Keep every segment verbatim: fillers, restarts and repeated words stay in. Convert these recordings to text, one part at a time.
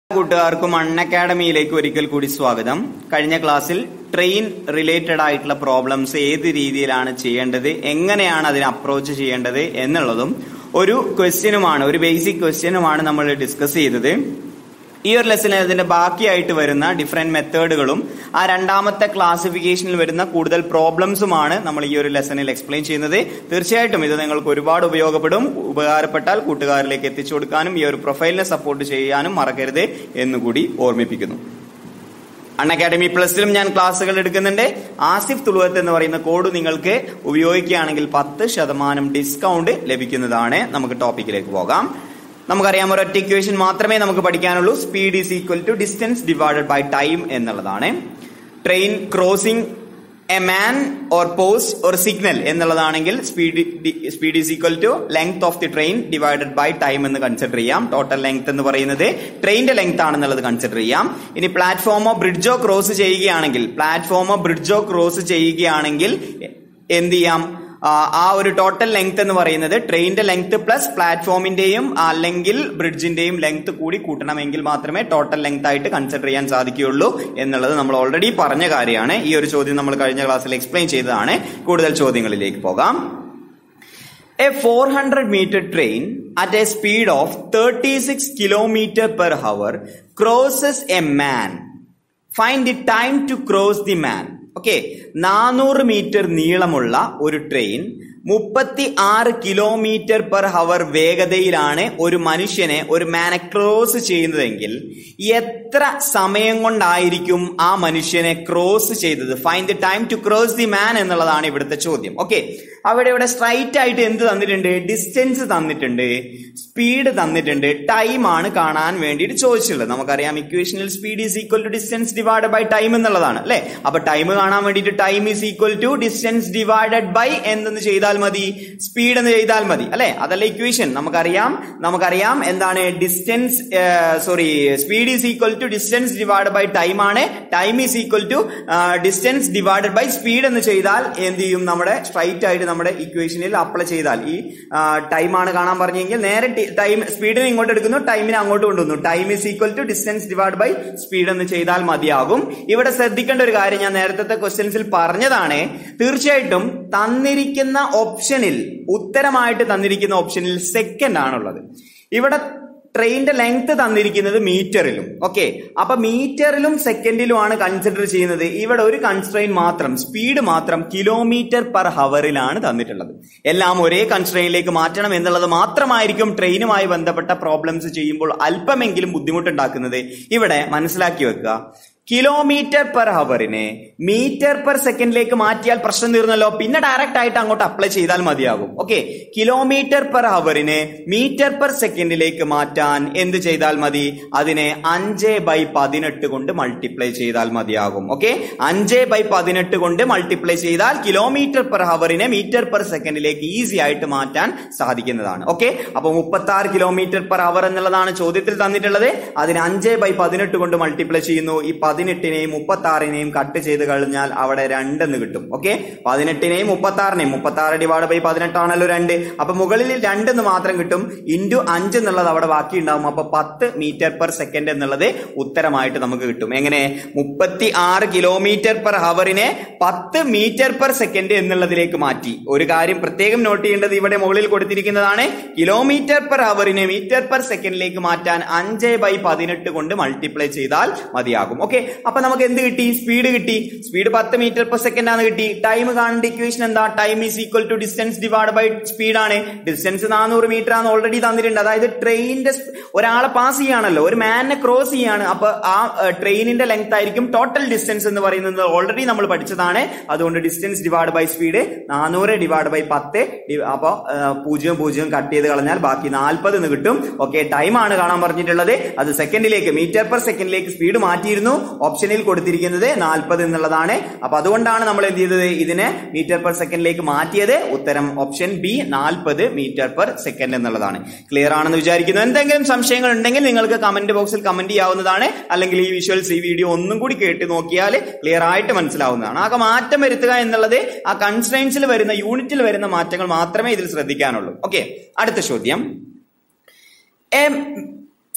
കൂട്ടുകാർക്കും അൺഅക്കാഡമിയിലേക്ക് ഒരിക്കൽ കൂടി സ്വാഗതം. കഴിഞ്ഞ ക്ലാസ്സിൽ ട്രെയിൻ റിലേറ്റഡ് ആയിട്ടുള്ള പ്രോബ്ലംസ് ഏത് രീതിയിലാണ് ചെയ്യേണ്ടത്, എങ്ങനെയാണ് അതിനെ അപ്രോച്ച് ചെയ്യേണ്ടത് എന്നുള്ളതും ഒരു ക്വസ്റ്റ്യനുമാണ്, ഒരു ബേസിക് ക്വസ്റ്റ്യനുമാണ് നമ്മൾ ഡിസ്കസ് ചെയ്തത്. ഈ ഒരു ലെസണിൽ അതിന്റെ ബാക്കിയായിട്ട് വരുന്ന ഡിഫറെന്റ് മെത്തേഡുകളും ആ രണ്ടാമത്തെ ക്ലാസിഫിക്കേഷനിൽ വരുന്ന കൂടുതൽ പ്രോബ്ലംസുമാണ് നമ്മൾ ഈ ഒരു ലെസണിൽ എക്സ്പ്ലെയിൻ ചെയ്യുന്നത്. തീർച്ചയായിട്ടും ഇത് നിങ്ങൾക്ക് ഒരുപാട് ഉപയോഗപ്പെടും. ഉപകാരപ്പെട്ടാൽ കൂട്ടുകാരിലേക്ക് എത്തിച്ചു കൊടുക്കാനും ഈ ഒരു പ്രൊഫൈലിനെ സപ്പോർട്ട് ചെയ്യാനും മറക്കരുത് എന്നുകൂടി ഓർമ്മിപ്പിക്കുന്നു. അൺഅക്കാഡമി പ്ലസിലും ഞാൻ ക്ലാസ്സുകൾ എടുക്കുന്നുണ്ട്. ആസിഫ് തുളുവത്ത് എന്ന് പറയുന്ന കോഡ് നിങ്ങൾക്ക് ഉപയോഗിക്കുകയാണെങ്കിൽ പത്ത് ശതമാനം ഡിസ്കൗണ്ട് ലഭിക്കുന്നതാണ്. നമുക്ക് ടോപ്പിക്കിലേക്ക് പോകാം. നമുക്കറിയാം, ഒരൊറ്റ ഇക്വേഷൻ മാത്രമേ നമുക്ക് പഠിക്കാനുള്ളൂ. Speed is equal to distance divided by time എന്നുള്ളതാണ്. Train crossing a man or post or signal എന്നുള്ളതാണെങ്കിൽ speed speed is equal to length of the train divided by time എന്ന് കൺസിഡർ ചെയ്യാം. ടോട്ടൽ ലെങ്ത് എന്ന് പറയുന്നത് ട്രെയിനിന്റെ length ആണെന്നുള്ളത് consider ചെയ്യാം. ഇനി പ്ലാറ്റ്ഫോമോ ബ്രിഡ്ജോ ക്രോസ് ചെയ്യുകയാണെങ്കിൽ പ്ലാറ്റ്ഫോമോ ബ്രിഡ്ജോ ക്രോസ് ചെയ്യുകയാണെങ്കിൽ എന്ത് ചെയ്യാം? ആ ഒരു ടോട്ടൽ ലെങ്ത് എന്ന് പറയുന്നത് ട്രെയിനിന്റെ ലെങ്ത് പ്ലസ് പ്ലാറ്റ്ഫോമിന്റെയും അല്ലെങ്കിൽ ബ്രിഡ്ജിന്റെയും ലെങ്ത് കൂടി കൂട്ടണമെങ്കിൽ മാത്രമേ ടോട്ടൽ ലെങ്ത് ആയിട്ട് കൺസിഡർ ചെയ്യാൻ സാധിക്കുകയുള്ളൂ എന്നുള്ളത് നമ്മൾ ഓൾറെഡി പറഞ്ഞ കാര്യമാണ്. ഈ ഒരു ചോദ്യം നമ്മൾ കഴിഞ്ഞ ക്ലാസ്സിൽ എക്സ്പ്ലെയിൻ ചെയ്തതാണ്. കൂടുതൽ ചോദ്യങ്ങളിലേക്ക് പോകാം. A four hundred metre train at a speed of thirty six kilometre per hour crosses a man. Find the time to cross the man. Okay, നാനൂറ് മീറ്റർ നീളമുള്ള ഒരു ട്രെയിൻ മുപ്പത്തി ആറ് കിലോമീറ്റർ പെർ ഹവർ വേഗതയിലാണ് ഒരു മനുഷ്യനെ ഒരു മാനെ ക്രോസ് ചെയ്യുന്നതെങ്കിൽ എത്ര സമയം കൊണ്ടായിരിക്കും ആ മനുഷ്യനെ ക്രോസ് ചെയ്തത്? Find the time to cross the man എന്നുള്ളതാണ് ഇവിടുത്തെ ചോദ്യം. ഓക്കെ, അവിടെ ഇവിടെ സ്ട്രൈറ്റ് ആയിട്ട് എന്ത് തന്നിട്ടുണ്ട്? ഡിസ്റ്റൻസ് തന്നിട്ടുണ്ട്, സ്പീഡ് തന്നിട്ടുണ്ട്, ടൈം ആണ് കാണാൻ വേണ്ടിയിട്ട് ചോദിച്ചിട്ടുള്ളത്. നമുക്കറിയാം, ഇക്വേഷനിൽ speed is equal to distance divided by time എന്നുള്ളതാണ് അല്ലെ. അപ്പൊ ടൈം കാണാൻ വേണ്ടിയിട്ട് time is equal to distance divided by എന്തെന്ന് ചെയ്താൽ മതി? സ്പീഡ് എന്ന് ചെയ്താൽ മതി അല്ലെ. അതല്ല ഇക്വേഷൻ. നമുക്കറിയാം നമുക്കറിയാം എന്താണ് distance sorry speed is equal to distance divided by time ആണ്. Time is equal to distance divided by speed എന്ന് ചെയ്താൽ എന്ത് ചെയ്യും? നമ്മുടെ സ്ട്രൈറ്റ് ആയിട്ട് നമ്മുടെ ഇക്വേഷനിൽ അപ്ലൈ ചെയ്താൽ ഈ ടൈം ആണ് കാണാൻ പറഞ്ഞെങ്കിൽ നേരെ ടൈം സ്പീഡിനെ ഇങ്ങോട്ട് എടുക്കുന്നു, ടൈമിനെ അങ്ങോട്ട് കൊണ്ടുവന്നു. Time is equal to distance divide by speed എന്ന് ചെയ്താൽ മതിയാകും. ഇവിടെ ശ്രദ്ധിക്കേണ്ട ഒരു കാര്യം ഞാൻ നേരത്തെ ക്വസ്റ്റ്യൻസിൽ പറഞ്ഞതാണ്. തീർച്ചയായിട്ടും തന്നിരിക്കുന്ന ഓപ്ഷനിൽ ഉത്തരമായിട്ട് തന്നിരിക്കുന്ന ഓപ്ഷനിൽ സെക്കൻഡ് ആണുള്ളത്. ഇവിടെ ട്രെയിനിന്റെ ലെങ്ത് തന്നിരിക്കുന്നത് മീറ്ററിലും. ഓക്കെ, അപ്പൊ മീറ്ററിലും സെക്കൻഡിലുമാണ് കൺസിഡർ ചെയ്യുന്നത്. ഇവിടെ ഒരു കൺസ്ട്രെയിൻ മാത്രം, സ്പീഡ് മാത്രം കിലോമീറ്റർ പെർ ഹവറിലാണ് തന്നിട്ടുള്ളത്. എല്ലാം ഒരേ കൺസ്ട്രെയിനിലേക്ക് മാറ്റണം എന്നുള്ളത് മാത്രമായിരിക്കും ട്രെയിനുമായി ബന്ധപ്പെട്ട പ്രോബ്ലംസ് ചെയ്യുമ്പോൾ അല്പമെങ്കിലും ബുദ്ധിമുട്ടുണ്ടാക്കുന്നത്. ഇവിടെ മനസ്സിലാക്കി വെക്കുക, കിലോമീറ്റർ പെർ ഹവറിനെ മീറ്റർ പെർ സെക്കൻഡിലേക്ക് മാറ്റിയാൽ പ്രശ്നം തീർന്നല്ലോ. പിന്നെ ഡയറക്റ്റ് ആയിട്ട് അങ്ങോട്ട് അപ്ലൈ ചെയ്താൽ മതിയാകും. ഓക്കെ, കിലോമീറ്റർ പെർ ഹവറിനെ മീറ്റർ പെർ സെക്കൻഡിലേക്ക് മാറ്റാൻ എന്ത് ചെയ്താൽ മതി? അതിനെ അഞ്ച് ബൈ പതിനെട്ട് കൊണ്ട് മൾട്ടിപ്ലൈ ചെയ്താൽ മതിയാകും. ഓക്കെ, അഞ്ച് ബൈ പതിനെട്ട് കൊണ്ട് മൾട്ടിപ്ലൈ ചെയ്താൽ കിലോമീറ്റർ പെർ ഹവറിനെ മീറ്റർ പെർ സെക്കൻഡിലേക്ക് ഈസി ആയിട്ട് മാറ്റാൻ സാധിക്കുന്നതാണ്. ഓക്കെ, അപ്പൊ മുപ്പത്തി ആറ് കിലോമീറ്റർ പെർ ഹവർ എന്നുള്ളതാണ് ചോദ്യത്തിൽ തന്നിട്ടുള്ളത്. അതിന് അഞ്ച് ബൈ പതിനെട്ട് കൊണ്ട് മൾട്ടിപ്ലൈ ചെയ്യുന്നു. ഈ പതിനെട്ടിനെയും മുപ്പത്തി ആറിനെയും കട്ട് ചെയ്ത് കഴിഞ്ഞാൽ അവിടെ രണ്ടെന്ന് കിട്ടും. ഓക്കെ, പതിനെട്ടിനെയും മുപ്പത്തി ആറിനെയും മുപ്പത്തി ആറ് ഡിവൈഡ് ബൈ പതിനെട്ടാണല്ലോ രണ്ട്. അപ്പൊ മുകളിൽ രണ്ടെന്ന് മാത്രം കിട്ടും. ഇൻറ്റു അഞ്ച് എന്നുള്ളത് അവിടെ ബാക്കി ഉണ്ടാവും. അപ്പൊ പത്ത് മീറ്റർ പെർ സെക്കൻഡ് എന്നുള്ളത് ഉത്തരമായിട്ട് നമുക്ക് കിട്ടും. എങ്ങനെ? മുപ്പത്തി ആറ് കിലോമീറ്റർ പെർ ഹവറിനെ പത്ത് മീറ്റർ പെർ സെക്കൻഡ് എന്നുള്ളതിലേക്ക് മാറ്റി. ഒരു കാര്യം പ്രത്യേകം നോട്ട് ചെയ്യേണ്ടത് ഇവിടെ മുകളിൽ കൊടുത്തിരിക്കുന്നതാണ്. കിലോമീറ്റർ പെർ ഹവറിനെ മീറ്റർ പെർ സെക്കൻഡിലേക്ക് മാറ്റാൻ അഞ്ച് ബൈ പതിനെട്ട് കൊണ്ട് മൾട്ടിപ്ലൈ ചെയ്താൽ മതിയാകും. ഓക്കെ, അപ്പൊ നമുക്ക് എന്ത് കിട്ടി? സ്പീഡ് കിട്ടി. സ്പീഡ് പത്ത് മീറ്റർ പെർ സെക്കൻഡ് ആണ് കിട്ടി. ടൈം കാണേണ്ട ഇക്വേഷൻ എന്താ? Time is equal to distance divide by speed ആണ്. ഡിസ്റ്റൻസ് നാനൂറ് മീറ്റർ ആണ് ഓൾറെഡി തന്നിട്ടുണ്ട്. അതായത് ട്രെയിനിന്റെ ഒരാളെ പാസ് ചെയ്യാണല്ലോ, ഒരു മാനിനെ ക്രോസ് ചെയ്യാണ്. അപ്പൊ ആ ട്രെയിനിന്റെ ലെങ്ത് ആയിരിക്കും ടോട്ടൽ ഡിസ്റ്റൻസ് എന്ന് പറയുന്നത് ഓൾറെഡി നമ്മൾ പഠിച്ചതാണ്. അതുകൊണ്ട് ഡിസ്റ്റൻസ് ഡിവൈഡ് ബൈ സ്പീഡ് നാനൂറ് ഡിവൈഡ് ബൈ പത്ത്. അപ്പൊ പൂജ്യം പൂജ്യം കട്ട് ചെയ്ത് കളഞ്ഞാൽ ബാക്കി നാൽപ്പത് എന്ന് കിട്ടും. ഓക്കെ, ടൈം ആണ് കാണാൻ പറഞ്ഞിട്ടുള്ളത്. അത് സെക്കൻഡിലേക്ക് മീറ്റർ പെർ സെക്കൻഡിലേക്ക് സ്പീഡ് മാറ്റിയിരുന്നു. ഓപ്ഷനിൽ കൊടുത്തിരിക്കുന്നത് നാൽപ്പത് എന്നുള്ളതാണ്. അപ്പൊ അതുകൊണ്ടാണ് നമ്മൾ എന്ത് ചെയ്തത്? ഇതിനെ മീറ്റർ പെർ സെക്കൻഡിലേക്ക് മാറ്റിയത്. ഉത്തരം ഓപ്ഷൻ ബി നാൽപ്പത് മീറ്റർ പെർ സെക്കൻഡ് എന്നുള്ളതാണ്. ക്ലിയർ ആണെന്ന് വിചാരിക്കുന്നു. എന്തെങ്കിലും സംശയങ്ങൾ ഉണ്ടെങ്കിൽ നിങ്ങൾക്ക് കമന്റ് ബോക്സിൽ കമന്റ് ചെയ്യാവുന്നതാണ്. അല്ലെങ്കിൽ ഈ വിഷ്വൽസ് ഈ വീഡിയോ ഒന്നും കൂടി കേട്ട് നോക്കിയാൽ ക്ലിയർ ആയിട്ട് മനസ്സിലാവുന്നതാണ്. ആകെ മാറ്റം വരുത്തുക എന്നുള്ളത് ആ കൺസ്ട്രെയിൻസിൽ വരുന്ന യൂണിറ്റിൽ വരുന്ന മാറ്റങ്ങൾ മാത്രമേ ഇതിൽ ശ്രദ്ധിക്കാനുള്ളൂ. ഓക്കെ, അടുത്ത ചോദ്യം.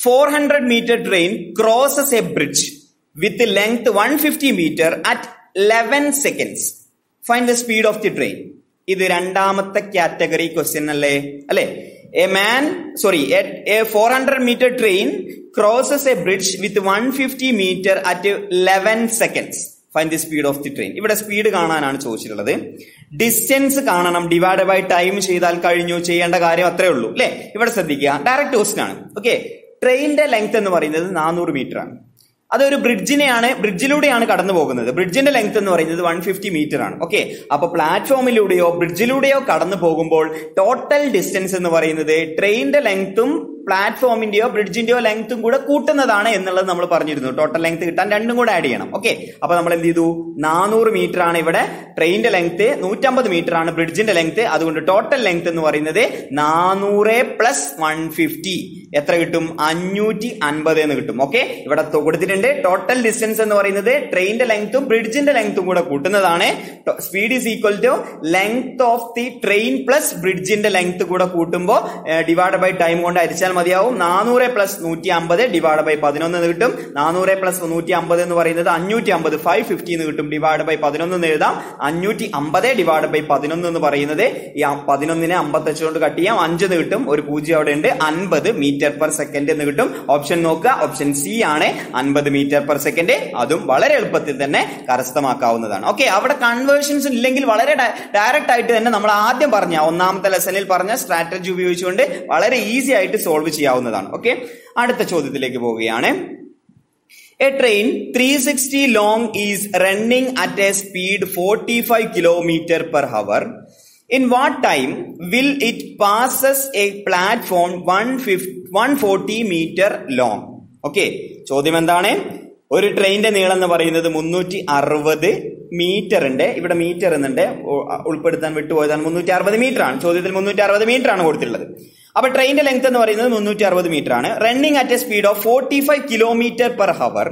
four hundred meter train crosses a bridge with length one hundred fifty meter at eleven seconds. Find the speed of the train. ഇത് രണ്ടാമത്തെ കാറ്റഗറി ക്വസ്റ്റ്യൻ അല്ലേ അല്ലെ? A man, sorry, a, a four hundred meter train crosses a bridge with one hundred fifty meter at eleven seconds. Find the speed of the train. ഇവിടെ speed കാണാനാണ് ചോദിച്ചിട്ടുള്ളത്. Distance കാണണം, divide by time ചെയ്താൽ കഴിഞ്ഞു. ചെയ്യേണ്ട കാര്യം അത്രേ ഉള്ളൂ അല്ലെ? ഇവിടെ ശ്രദ്ധിക്കുക, ഡയറക്റ്റ് ക്വസ്റ്റ്യൻ ആണ്. ഓക്കെ, ട്രെയിനിന്റെ ലെങ്ത് എന്ന് പറയുന്നത് നാനൂറ് മീറ്റർ ആണ്. അതൊരു ബ്രിഡ്ജിനെയാണ് ബ്രിഡ്ജിലൂടെയാണ് കടന്നു പോകുന്നത്. ബ്രിഡ്ജിന്റെ ലെങ്ത് എന്ന് പറയുന്നത് വൺ ഫിഫ്റ്റി മീറ്റർ ആണ്. ഓക്കെ, അപ്പൊ പ്ലാറ്റ്ഫോമിലൂടെയോ ബ്രിഡ്ജിലൂടെയോ കടന്നു പോകുമ്പോൾ ടോട്ടൽ ഡിസ്റ്റൻസ് എന്ന് പറയുന്നത് ട്രെയിനിന്റെ ലെങ്ത്തും പ്ലാറ്റ്ഫോമിന്റെയോ ബ്രിഡ്ജിന്റെയോ ലെങ്ത്തും കൂടെ കൂട്ടുന്നതാണ് എന്നുള്ളത് നമ്മൾ പറഞ്ഞിരുന്നു. ടോട്ടൽ ലെങ്ത് കിട്ടാൻ രണ്ടും കൂടെ ആഡ് ചെയ്യണം. ഓക്കെ, അപ്പൊ നമ്മൾ എന്ത് ചെയ്തു? നാനൂറ് മീറ്റർ ആണ് ഇവിടെ ട്രെയിനിന്റെ ലെങ്ത്, നൂറ്റമ്പത് മീറ്റർ ആണ് ബ്രിഡ്ജിന്റെ ലെങ്ത്. അതുകൊണ്ട് ടോട്ടൽ ലെങ്ത് എന്ന് പറയുന്നത് നാനൂറ് പ്ലസ് വൺ ഫിഫ്റ്റി എത്ര കിട്ടും? അഞ്ഞൂറ്റി അൻപത് എന്ന് കിട്ടും. ഓക്കെ, ഇവിടെ കൊടുത്തിട്ടുണ്ട് ടോട്ടൽ ഡിസ്റ്റൻസ് എന്ന് പറയുന്നത് ട്രെയിനിന്റെ ലെങ്ത്തും ബ്രിഡ്ജിന്റെ ലെങ്ത്തും കൂടെ കൂട്ടുന്നതാണ്. Speed is equal to length of the train plus ബ്രിഡ്ജിന്റെ ലെങ്ത് കൂടെ കൂട്ടുമ്പോൾ ഡിവൈഡ് ബൈ ടൈം കൊണ്ട് അരിച്ചാൽ മതിയാവും. നാനൂറ് പ്ലസ് നൂറ്റി അമ്പത് ഡിവൈഡ് ബൈ പതിനൊന്ന് എന്ന് കിട്ടും. നാനൂറ് പ്ലസ് നൂറ്റി അമ്പത് എന്ന് പറയുന്നത് അഞ്ഞൂറ്റി അമ്പത്, ഫൈവ് ഫിഫ്റ്റി എന്ന് കിട്ടും. ഡിവൈഡ് ബൈ പതിനൊന്ന് എന്ന് എഴുതാം. അഞ്ഞൂറ്റി അമ്പത് ഡിവൈഡ് ബൈ പതിനൊന്ന് എന്ന് പറയുന്നത് ഈ പതിനൊന്നിനെ അമ്പത്തഞ്ച് കൊണ്ട് കട്ട് ചെയ്യാം, അഞ്ചെന്ന് കിട്ടും. ഒരു പൂജ്യം അവിടെ ഉണ്ട്. അൻപത് മീറ്റർ പെർ സെക്കൻഡ് എന്ന് കിട്ടും. ഓപ്ഷൻ നോക്കുക, ഓപ്ഷൻ സി ആണ് അൻപത് മീറ്റർ പെർ സെക്കൻഡ്. അതും വളരെ എളുപ്പത്തിൽ തന്നെ കരസ്ഥമാക്കാവുന്നതാണ്. ഓക്കെ, അവിടെ കൺവേർഷൻസ് ഇല്ലെങ്കിൽ വളരെ ഡയറക്റ്റ് ആയിട്ട് തന്നെ നമ്മൾ ആദ്യം പറഞ്ഞ ഒന്നാമത്തെ ലെസണിൽ പറഞ്ഞ സ്ട്രാറ്റജി ഉപയോഗിച്ചുകൊണ്ട് വളരെ ഈസി ആയിട്ട് സോൾവ് ചെയ്യാവുന്നതാണ്. ഓക്കെ, അടുത്ത ചോദ്യത്തിലേക്ക് പോവുകയാണ്. A train three sixty long is running at a speed forty-five kilometers per hour. In what time will it passes a platform one forty meter long? Okay, ചോദ്യം എന്താണ്? ഒരു ട്രെയിനിന്റെ നീളം എന്ന് പറയുന്നത് മുന്നൂറ്റി അറുപത് മീറ്റർ ഉണ്ട്. ഇവിടെ മീറ്റർ എന്നുണ്ട്, ഉൾപ്പെടുത്താൻ വിട്ടുപോയതാണ്. മുന്നൂറ്റി അറുപത് മീറ്റർ ആണ് ചോദ്യത്തിൽ. മുന്നൂറ്റി അറുപത് മീറ്റർ ആണ് കൊടുത്തിട്ടുള്ളത്. അപ്പൊ ട്രെയിനിന്റെ ലെങ്ത് എന്ന് പറയുന്നത് മുന്നൂറ്റി അറുപത് മീറ്റർ ആണ്. Running at a speed of forty five kilometre per hour.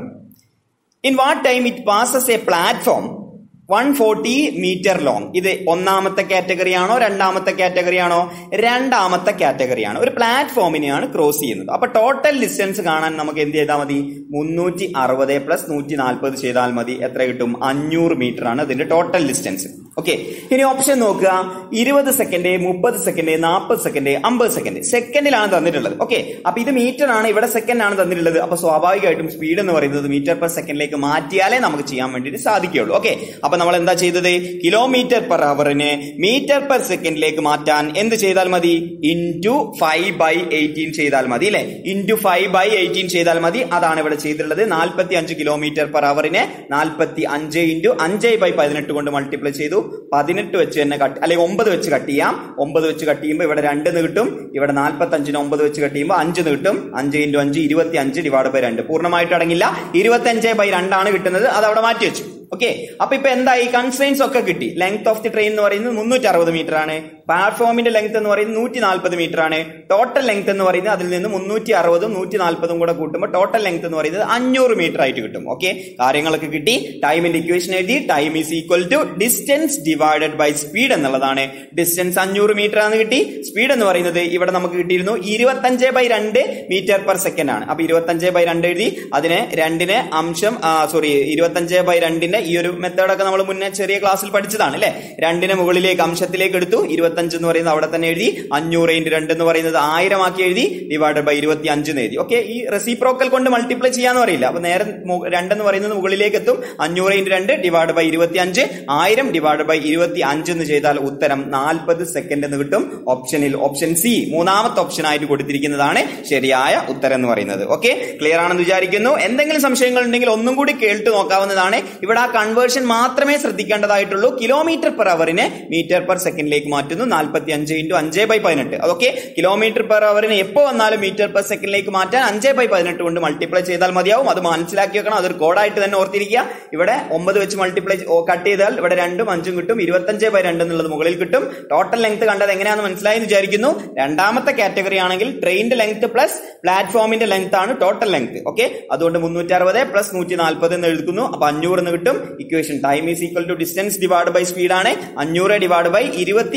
In what time it passes a platform one forty metre long. ഇത് ഒന്നാമത്തെ കാറ്റഗറി ആണോ രണ്ടാമത്തെ കാറ്റഗറി ആണോ? രണ്ടാമത്തെ കാറ്റഗറിയാണ്. ഒരു പ്ലാറ്റ്ഫോമിനെയാണ് ക്രോസ് ചെയ്യുന്നത്. അപ്പൊ ടോട്ടൽ ഡിസ്റ്റൻസ് കാണാൻ നമുക്ക് എന്ത് ചെയ്താൽ മതി? മുന്നൂറ്റി അറുപത് പ്ലസ് നൂറ്റി നാൽപ്പത് ചെയ്താൽ മതി. എത്ര കിട്ടും? അഞ്ഞൂറ് മീറ്റർ ആണ് അതിന്റെ ടോട്ടൽ ഡിസ്റ്റൻസ്. ഓക്കെ, ഇനി ഓപ്ഷൻ നോക്കുക. ഇരുപത് സെക്കൻഡ്, മുപ്പത് സെക്കൻഡ്, നാൽപ്പത് സെക്കൻഡ്, അമ്പത് സെക്കൻഡ്. സെക്കൻഡിലാണ് തന്നിട്ടുള്ളത്. ഓക്കെ, അപ്പൊ ഇത് മീറ്റർ ആണ്, ഇവിടെ സെക്കൻഡ് ആണ് തന്നിട്ടുള്ളത്. അപ്പൊ സ്വാഭാവികമായിട്ടും സ്പീഡ് എന്ന് പറയുന്നത് മീറ്റർ പെർ സെക്കൻഡിലേക്ക് മാറ്റിയാലേ നമുക്ക് ചെയ്യാൻ വേണ്ടിയിട്ട് സാധിക്കുകയുള്ളൂ. ഓക്കെ, അപ്പൊ നമ്മൾ എന്താ ചെയ്തത്? കിലോമീറ്റർ പെർ അവറിനെ മീറ്റർ പെർ സെക്കൻഡിലേക്ക് മാറ്റാൻ എന്ത് ചെയ്താൽ മതി? ഇൻറ്റു ഫൈവ് ബൈ എയ്റ്റീൻ ചെയ്താൽ മതി അല്ലെ? ഇൻറ്റു ഫൈവ് ബൈ എയ്റ്റീൻ ചെയ്താൽ മതി. അതാണ് ഇവിടെ ചെയ്തിട്ടുള്ളത്. നാൽപ്പത്തി അഞ്ച് കിലോമീറ്റർ പെർ അവറിനെ നാൽപ്പത്തി അഞ്ച് ഇൻറ്റു അഞ്ച് ബൈ പതിനെട്ട് കൊണ്ട് മൾട്ടിപ്ലൈ ചെയ്തു. പതിനെട്ട് വെച്ച് തന്നെ കട്ട് അല്ലെങ്കിൽ ഒമ്പത് വെച്ച് കട്ട് ചെയ്യാം. ഒമ്പത് വെച്ച് കട്ട് ചെയ്യുമ്പോൾ ഇവിടെ രണ്ടെന്ന് കിട്ടും. ഇവിടെ നാൽപ്പത്തി അഞ്ചിന് ഒമ്പത് വെച്ച് കട്ട് ചെയ്യുമ്പോൾ അഞ്ചെന്ന് കിട്ടും. അഞ്ച് ഇൻറ്റു അഞ്ച് ഇരുപത്തി അഞ്ച് ഡിവൈഡ് ബൈ രണ്ട്. പൂർണ്ണമായിട്ട് അടങ്ങില്ല, ഇരുപത്തി അഞ്ച് ബൈ രണ്ടാണ് കിട്ടുന്നത്. അത് അവിടെ മാറ്റി വെച്ചു. ഓക്കെ, അപ്പൊ ഇപ്പൊ എന്തായി? കൺസ്ട്രെയിൻസ് ഒക്കെ കിട്ടി. ലെങ്ത് ഓഫ് ദി ട്രെയിൻ എന്ന് പറയുന്നത് മുന്നൂറ്റി അറുപത് മീറ്റർ ആണ്. പ്ലാറ്റ്ഫോമിന്റെ ലെങ്ത് എന്ന് പറയുന്നത് നൂറ്റി നാൽപ്പത് മീറ്റർ ആണ്. ടോട്ടൽ ലെങ്ത് എന്ന് പറയുന്നത് അതിൽ നിന്ന് മുന്നൂറ്റി അറുപതും നൂറ്റി നാൽപ്പതും കൂടെ കൂട്ടുമ്പോൾ ടോട്ടൽ ലെങ്ത് എന്ന് പറയുന്നത് അഞ്ഞൂറ് മീറ്റർ ആയിട്ട് കിട്ടും. ഓക്കെ, കാര്യങ്ങളൊക്കെ കിട്ടി. ടൈമിന്റെ ഇക്വേഷൻ എഴുതി. Time is equal to distance divided by speed എന്നുള്ളതാണ്. ഡിസ്റ്റൻസ് അഞ്ഞൂറ് മീറ്റർ ആണ് കിട്ടി. സ്പീഡ് എന്ന് പറയുന്നത് ഇവിടെ നമുക്ക് കിട്ടിയിരുന്നു ഇരുപത്തഞ്ച് ബൈ രണ്ട് മീറ്റർ പെർ സെക്കൻഡ് ആണ്. അപ്പൊ ഇരുപത്തഞ്ച് ബൈ രണ്ട് എഴുതി. അതിന് രണ്ടിന് അംശം സോറി ഇരുപത്തഞ്ച് ബൈ രണ്ടിന്റെ ഈ ഒരു മെത്തേഡൊക്കെ നമ്മൾ മുന്നേ ചെറിയ ക്ലാസ്സിൽ പഠിച്ചതാണ് അല്ലെ? രണ്ടിന് മുകളിലേക്ക് അംശത്തിലേക്ക് എടുത്തു. ഇരുപത്തഞ്ച് എന്ന് പറയുന്നത് അവിടെ തന്നെ എഴുതി. അഞ്ഞൂറ് ഇൻറ്റു രണ്ട് എന്ന് പറയുന്നത് ആയിരം ആക്കി എഴുതി. ഡിവൈഡഡ് ബൈ ഇരുപത്തി അഞ്ച് എഴുതി. ഓക്കെ, ഈ റെസിപ്രോക്കൽ കൊണ്ട് മൾട്ടിപ്ലൈ ചെയ്യാന്ന് പറയില്ല. അപ്പൊ നേരെ രണ്ടെന്ന് പറയുന്നത് മുകളിലേക്ക് എത്തും. അഞ്ഞൂറ് ഇൻറ്റു രണ്ട് ഡിവൈഡ് ബൈ ഇരുപത്തി അഞ്ച്. ആയിരം ഡിവൈഡ് ബൈ ഇരുപത്തി അഞ്ച് എന്ന് ചെയ്താൽ ഉത്തരം നാൽപ്പത് സെക്കൻഡ് എന്ന് കിട്ടും. ഓപ്ഷനിൽ ഓപ്ഷൻ സി മൂന്നാമത്തെ ഓപ്ഷൻ ആയിട്ട് കൊടുത്തിരിക്കുന്നതാണ് ശരിയായ ഉത്തരം എന്ന് പറയുന്നത്. ഓക്കെ, ക്ലിയർ ആണെന്ന് വിചാരിക്കുന്നു. എന്തെങ്കിലും സംശയങ്ങൾ ഉണ്ടെങ്കിൽ ഒന്നും കൂടി കേട്ട് നോക്കാവുന്നതാണ്. ഇവിടെ ആ കൺവേർഷൻ മാത്രമേ ശ്രദ്ധിക്കേണ്ടതായിട്ടുള്ളൂ. കിലോമീറ്റർ പെർ അവറിനെ മീറ്റർ പെർ സെക്കൻഡിലേക്ക് മാറ്റുന്നു. നാൽപ്പത്തി അഞ്ച് ഇൻറ്റു അഞ്ച് ബൈ പതിനെട്ട്. അതൊക്കെ കിലോമീറ്റർ പെർ അവറിനെ എപ്പോ വന്നാലും മീറ്റർ പെർ സെക്കൻഡിലേക്ക് മാറ്റാൻ അഞ്ച് ബൈ പതിനെട്ട് കൊണ്ട് മൾട്ടിപ്ലൈ ചെയ്താൽ മതിയാവും. അത് മനസ്സിലാക്കി വെക്കണം. അതൊരു കോഡായിട്ട് തന്നെ ഓർത്തിരിക്കുക. ഇവിടെ ഒമ്പത് വെച്ച് മൾട്ടിപ്ലൈ കട്ട് ചെയ്താൽ ഇവിടെ രണ്ടും അഞ്ചും കിട്ടും. ഇരുപത്തഞ്ച് ബൈ രണ്ട് എന്നുള്ളത് മുകളിൽ കിട്ടും. ടോട്ടൽ ലെങ്ത് കണ്ടത് എങ്ങനെയാണെന്ന് മനസ്സിലായി വിചാരിക്കുന്നു. രണ്ടാമത്തെ കാറ്റഗറി ആണെങ്കിൽ ട്രെയിനിന്റെ ലെങ്ത് പ്ലസ് പ്ലാറ്റ്ഫോമിന്റെ ലെങ്ത് ആണ് ടോട്ടൽ ലെങ്ത്. ഓക്കെ, അതുകൊണ്ട് മുന്നൂറ്റി അറുപത് പ്ലസ് നൂറ്റി നാൽപ്പത് എന്ന് എഴുതുന്നു. അപ്പൊ അഞ്ഞൂറ് എന്ന് കിട്ടും. Equation time is equal to distance divide by speed ആണ്. അഞ്ഞൂറ് ഡിവൈഡ് ബൈ ഇരുപത്തി അഞ്ച്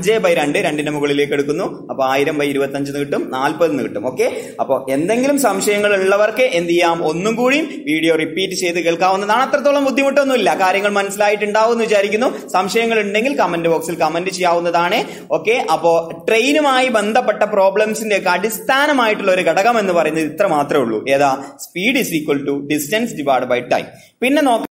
അഞ്ച് ബൈ രണ്ട് രണ്ടിന്റെ മുകളിലേക്ക് എടുക്കുന്നു. അപ്പൊ ആയിരം ബൈ ഇരുപത്തി അഞ്ച് കിട്ടും, നാൽപ്പത് കിട്ടും. ഓക്കെ, അപ്പൊ എന്തെങ്കിലും സംശയങ്ങൾ ഉള്ളവർക്ക് എന്ത് ചെയ്യാം, ഒന്നും കൂടി വീഡിയോ റിപ്പീറ്റ് ചെയ്ത് കേൾക്കാവുന്നതാണ്. അത്രത്തോളം ബുദ്ധിമുട്ടൊന്നുമില്ല, കാര്യങ്ങൾ മനസ്സിലായിട്ടുണ്ടാവും എന്ന് വിചാരിക്കുന്നു. സംശയങ്ങൾ ഉണ്ടെങ്കിൽ കമന്റ് ബോക്സിൽ കമന്റ് ചെയ്യാവുന്നതാണ്. ഓക്കെ, അപ്പോ ട്രെയിനുമായി ബന്ധപ്പെട്ട പ്രോബ്ലംസിന്റെ ഒക്കെ അടിസ്ഥാനമായിട്ടുള്ള ഒരു ഘടകം എന്ന് പറയുന്നത് ഇത്ര മാത്രമേ ഉള്ളൂ. ഏതാ? Speed is equal to distance divide by time. പിന്നെ നോക്കാം